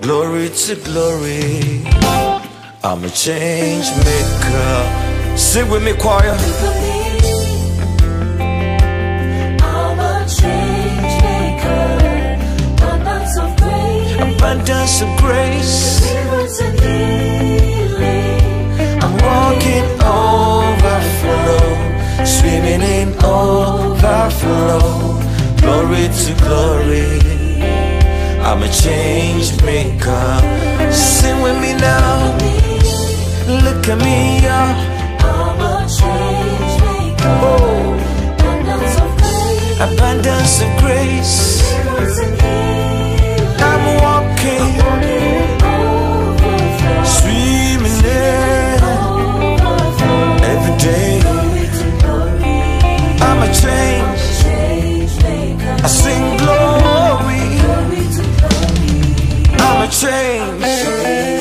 glory to glory. I'm a change maker. Sing with me, choir. I'm a change maker. Abundance of grace. Abundance of grace. Deliverance and healing. I'm walking overflow, swimming in overflow. Glory to glory. I'm a change maker. Sing with me now. Look at me, I'm a change maker. Abundance of grace. Abundance of grace. Deliverance and healing. I'm walking, overflow. swimming in every day. I'm a change. I sing glory. I'm a change.